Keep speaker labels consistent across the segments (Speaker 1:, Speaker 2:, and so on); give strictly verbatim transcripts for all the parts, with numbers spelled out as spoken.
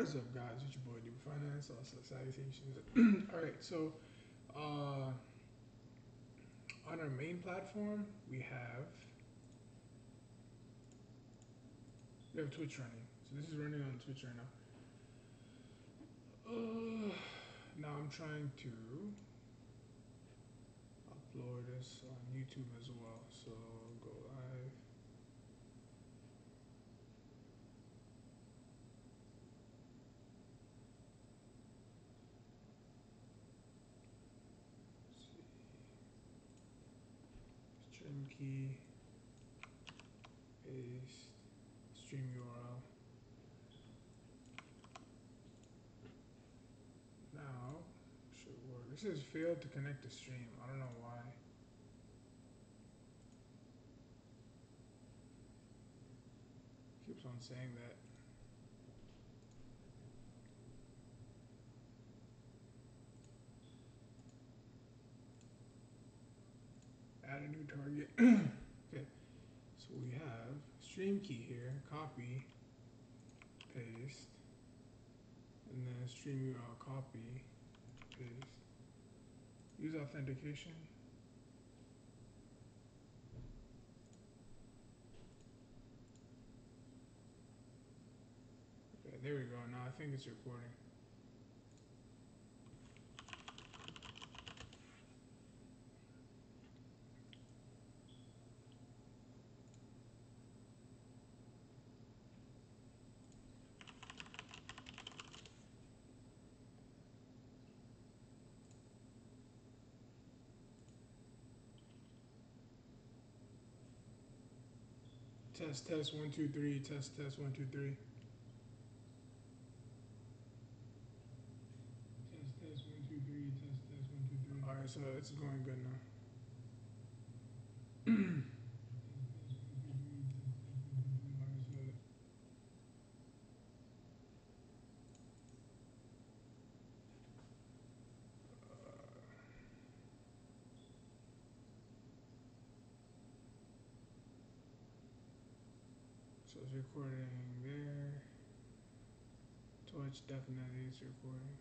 Speaker 1: is up, guys? It's your boy, D Finance. Also, salutations. All right, so uh, on our main platform, we have we have Twitch running. So this is running on Twitch right now. Uh, now I'm trying to upload this on YouTube as well. So go live. Stream key, paste, stream U R L. Now should work. This says failed to connect to stream. I don't know why. Keeps on saying that. Add a new target. Okay, so we have stream key here, copy, paste, and then stream U R L, copy, paste. Use authentication. Okay, there we go. Now I think it's recording. Test, test, one, two, three, test, test, one, two, three. Test, test, one, two, three, test, test, one, two, three. Alright, so it's going good now. So it's recording there. Twitch definitely is recording.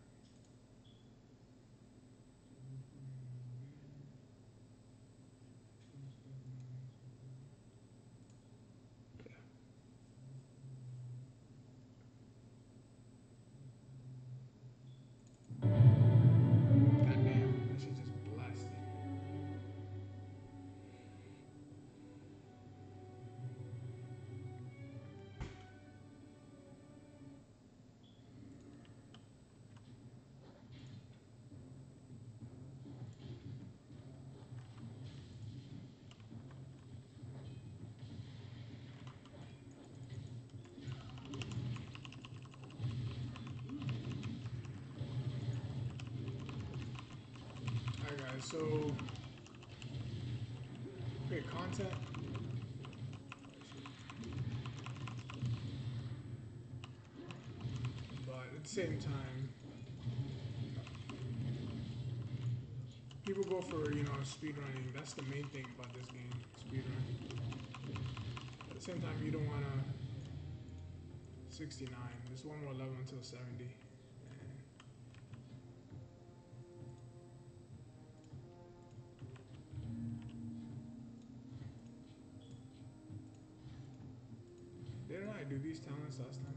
Speaker 1: Goddamn, that shit just blasted. Alright guys, so create content. But at the same time, people go for, you know, speed running. That's the main thing about this game, speed run. At the same time, you don't want to sixty-nine. There's one more level until seventy. And didn't I do these talents last time?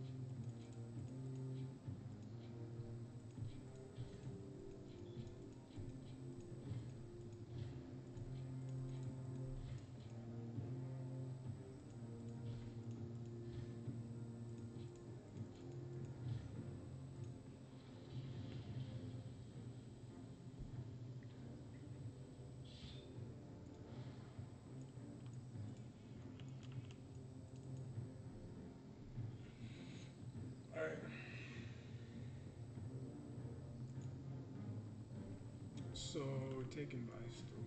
Speaker 1: Alright. So, taken by storm.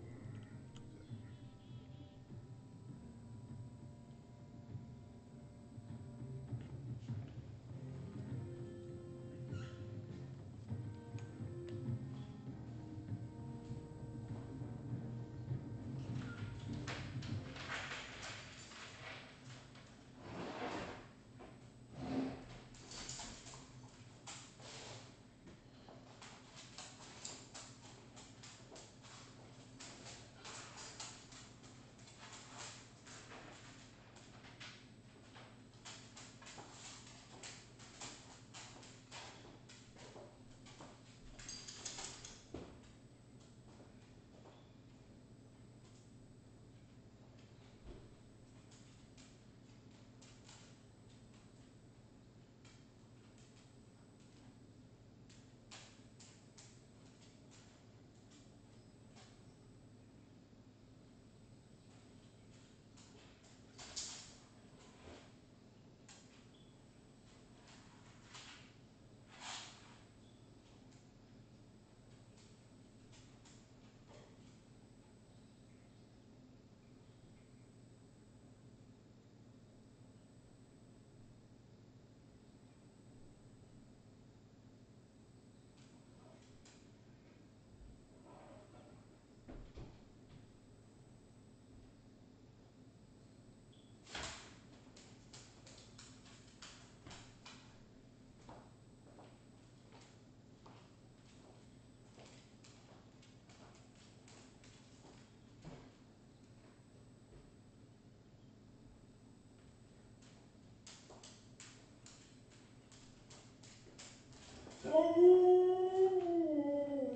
Speaker 1: Oh!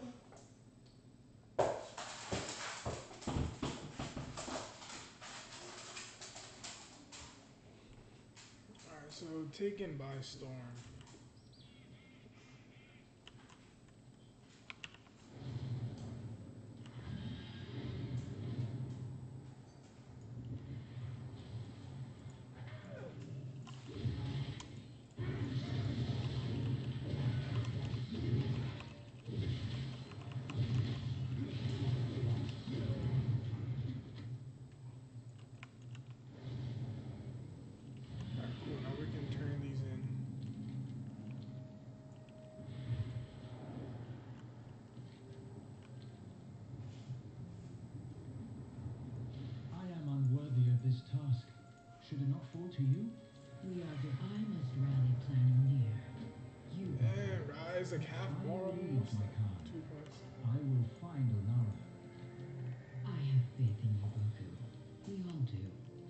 Speaker 1: Alright, so taken by storm. Alright, cool. Now we can turn these in.
Speaker 2: I am unworthy of this task. Should it not fall to you?
Speaker 3: We are divine must rally planning near. You
Speaker 1: And rise like half
Speaker 2: I
Speaker 1: more
Speaker 2: will leave
Speaker 1: almost.
Speaker 2: my card.
Speaker 1: Two points.
Speaker 2: I will find Olara.
Speaker 3: I have faith in you, Goku. We all do.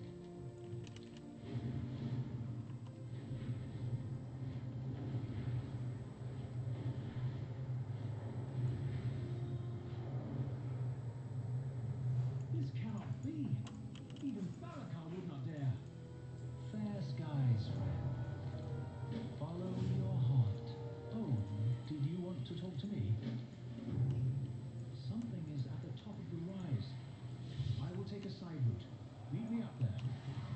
Speaker 2: This cannot be. Even Farrakhan would not dare. Fair skies, friend. Follow your heart. Oh, did you want to talk to me? Something is at the top of the rise. I will take a side route. Meet me up there.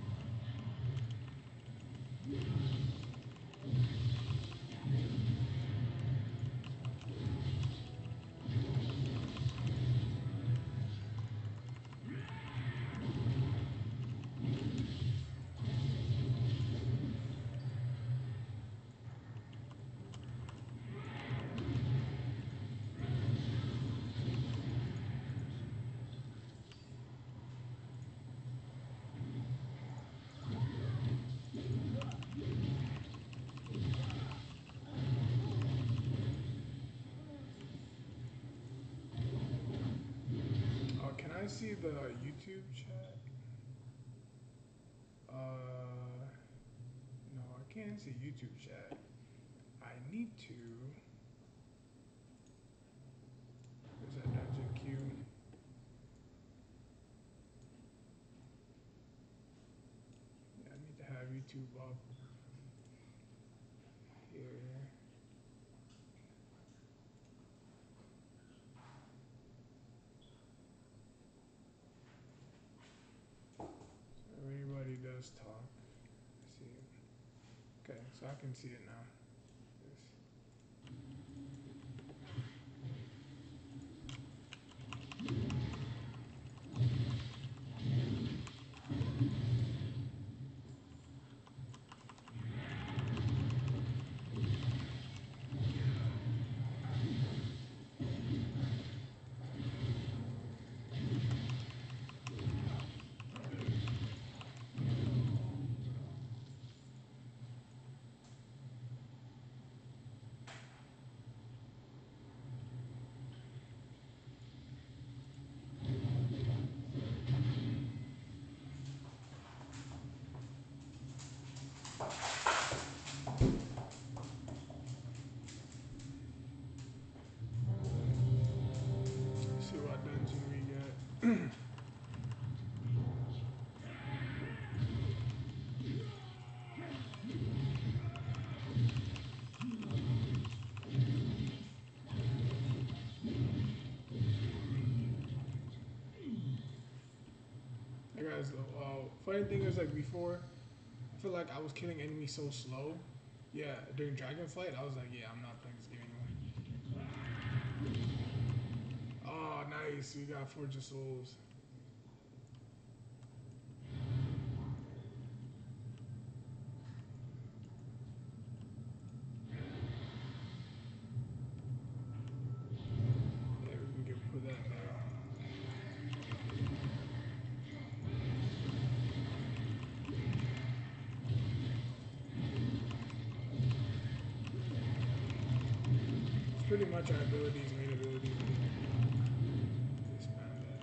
Speaker 1: Oh, can I see the YouTube chat? Uh, no, I can't see YouTube chat. I need to. Where's that dungeon queue? Yeah, I need to have YouTube up here. So if anybody does talk, I see it. Okay, so I can see it now. Yes. See what dungeon we get. Hey guys, uh, funny thing is like before, I feel like I was killing enemies so slow. Yeah, during Dragonflight, I was like, yeah, I'm not playing this game anymore. Oh, nice. We got Forge of Souls. Yeah, we can get put that there. It's pretty much our abilities, main abilities. Expand that.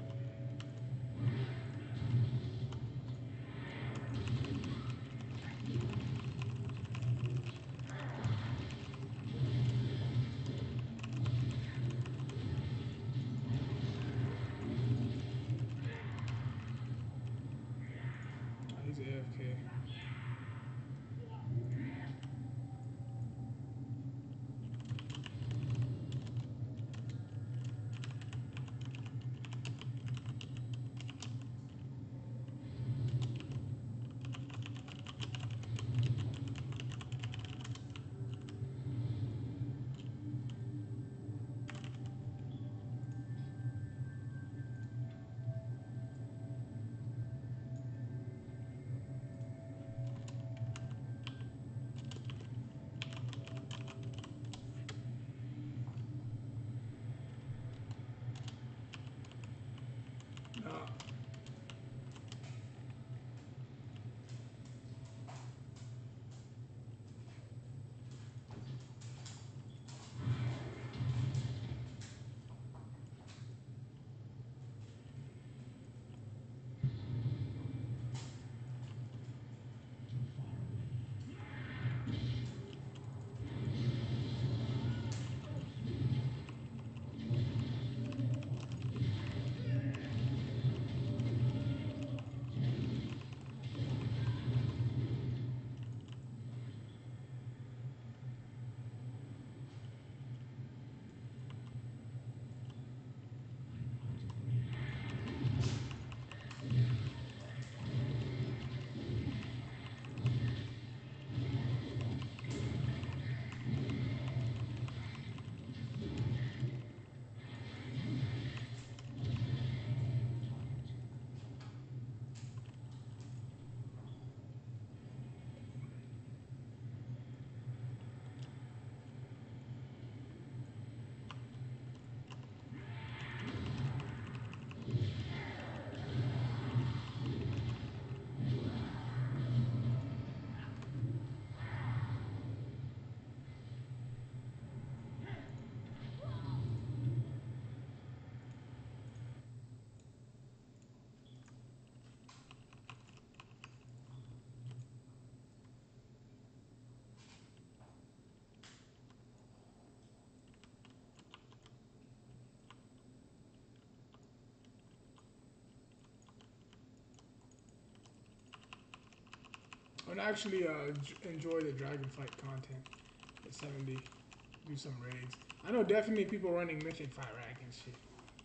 Speaker 1: I'm gonna actually uh, j- enjoy the Dragonflight content at seventy. Do some raids. I know definitely people running Mythic Fire Rack and shit.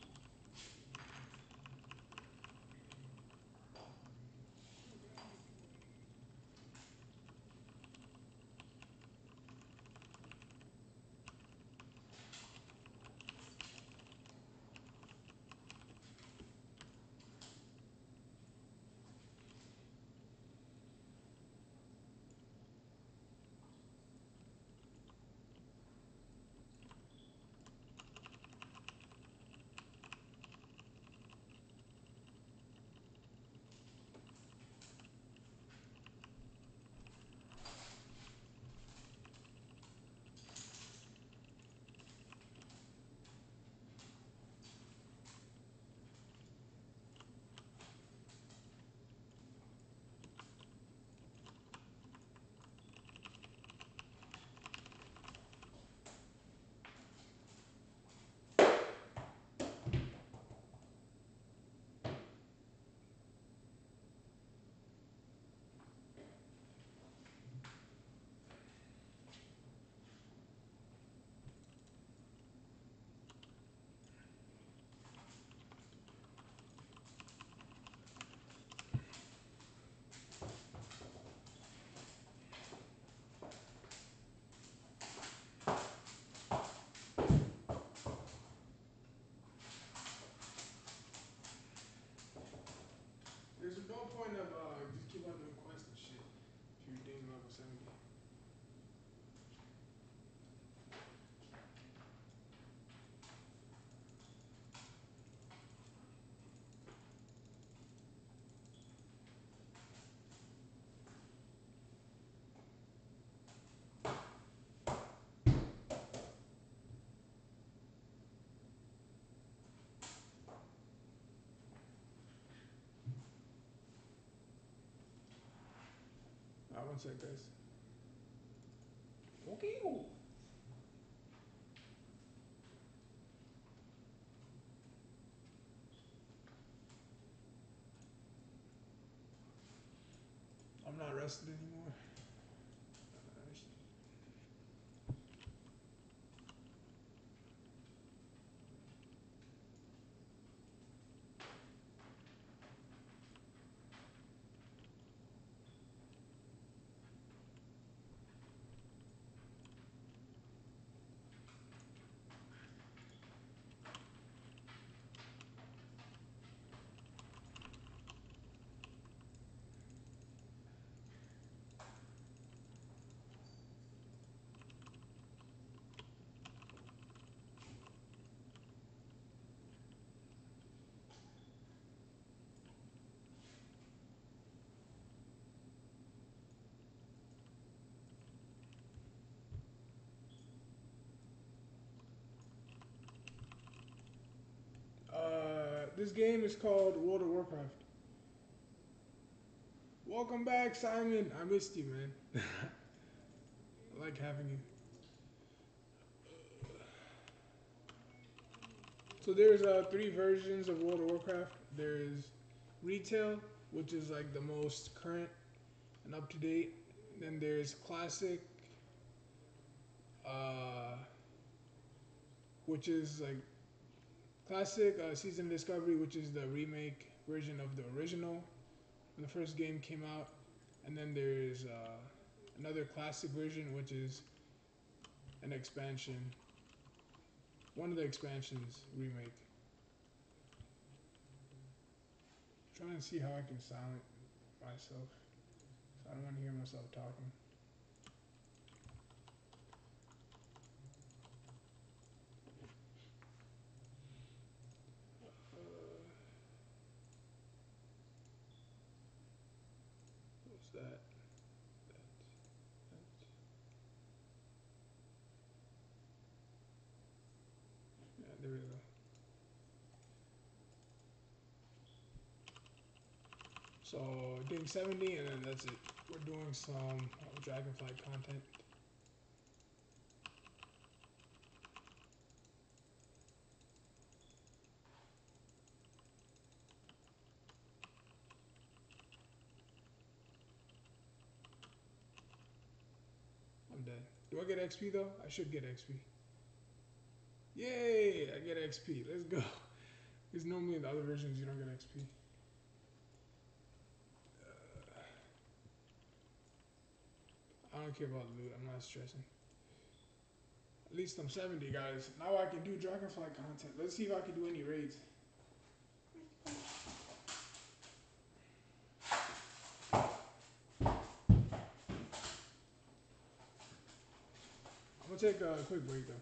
Speaker 1: There's no point of uh, just keep on doing quests and shit if you're doing level seventy. Uh, one sec, guys. Okay. I'm not rested anymore. Uh, this game is called World of Warcraft. Welcome back, Simon. I missed you, man. I like having you. So there's uh, three versions of World of Warcraft. There's retail, which is like the most current and up to date. Then there's classic, uh, which is like classic uh, Season Discovery, which is the remake version of the original when the first game came out. And then there's uh, another classic version, which is an expansion. One of the expansions remake. Trying to see how I can silence myself. So I don't want to hear myself talking. Uh, what's that? That, that. Yeah, there we go. So doing seventy, and then that's it. We're doing some uh, Dragonflight content. I'm dead. Do I get X P though? I should get X P. Yay! I get X P. Let's go. Because normally in the other versions you don't get X P. Uh, I don't care about loot. I'm not stressing. At least I'm seventy, guys. Now I can do Dragonfly content. Let's see if I can do any raids. I'm gonna take a quick break though.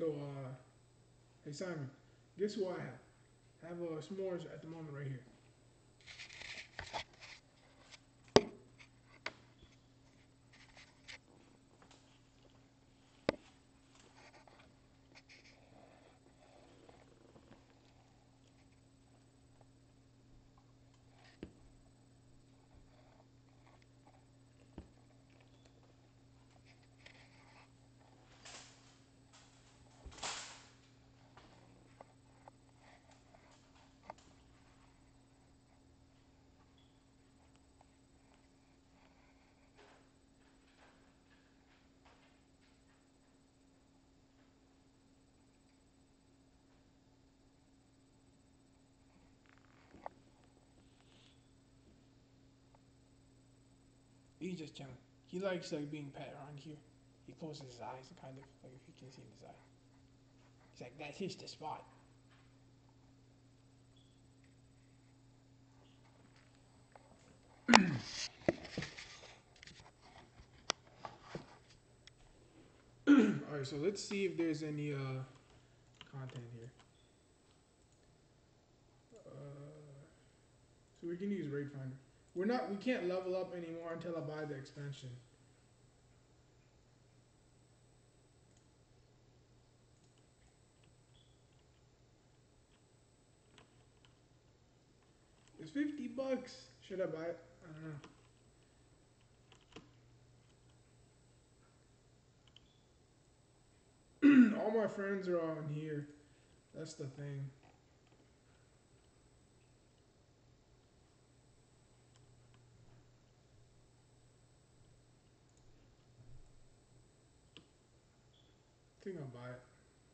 Speaker 1: So, uh, hey Simon, guess what I have? I have uh, s'mores at the moment right here. He's just chilling. He likes like being pet around here. He closes his eyes, kind of like if you can see in his eye. He's like, that's his the spot. All right, so let's see if there's any uh content here. Uh, so we can use Raid Finder. We're not. We can't level up anymore until I buy the expansion. It's fifty bucks. Should I buy it? I don't know. All my friends are on here. That's the thing. I think I'll buy it.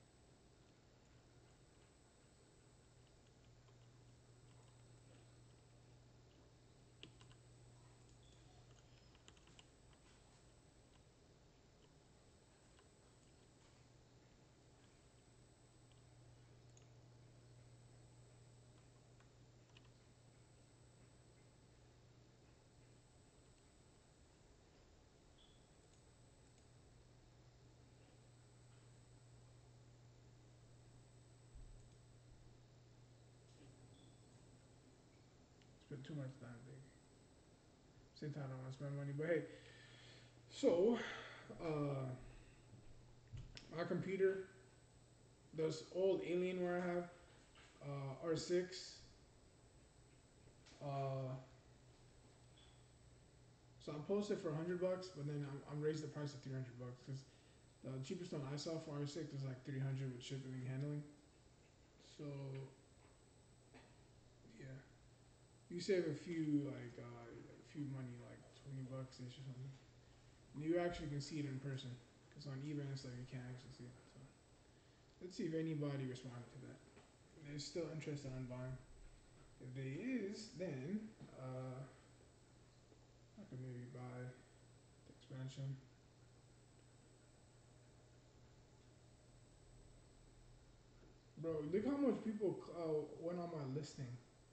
Speaker 1: Spend too much time, baby. Same time I don't want to spend money, but hey. So, uh, my computer, this old Alienware I have, uh, R six. Uh, so I posted for a hundred bucks, but then I'm, I'm raised the price to three hundred bucks because the cheapest one I saw for R six was like three hundred with shipping and handling. So yeah, you save a few like uh, a few money like twenty bucks ish or something. And you actually can see it in person because on eBay and stuff you can't actually see it. So let's see if anybody responded to that. They're still interested in buying. If there is, then uh, I could maybe buy the expansion. Bro, look how much people uh, went on my listing.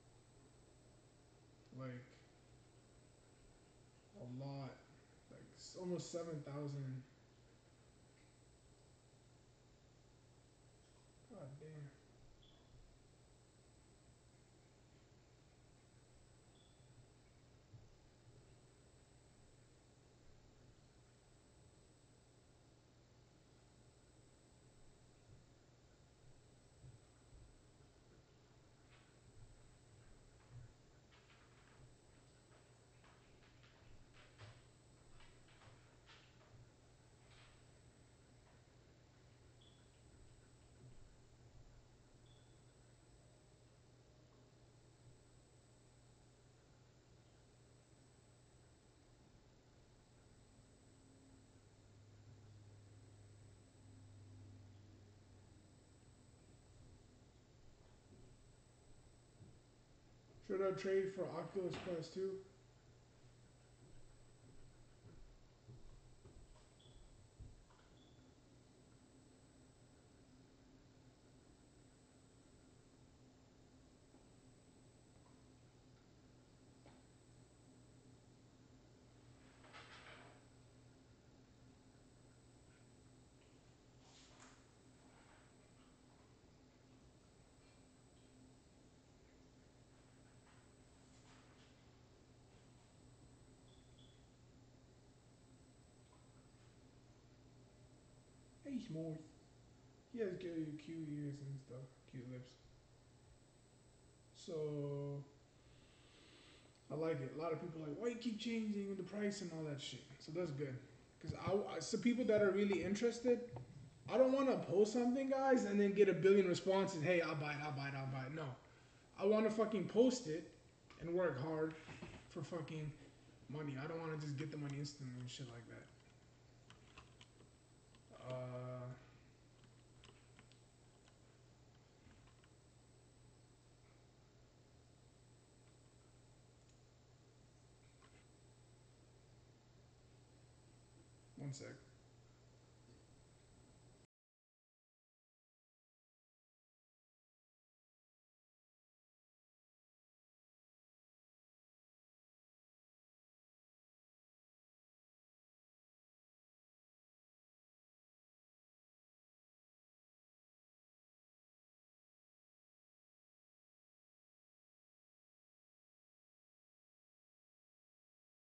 Speaker 1: Like a lot. Like almost seven thousand. God damn. Should I trade for Oculus Quest two? Hey, s'mores. He has cute, cute ears and stuff, cute lips. So I like it. A lot of people are like, why you keep changing the price and all that shit. So that's good. Cause I, I so people that are really interested, I don't want to post something, guys, and then get a billion responses. Hey, I'll buy it. I'll buy it. I'll buy it. No, I want to fucking post it and work hard for fucking money. I don't want to just get the money instantly and shit like that. Uh, one sec.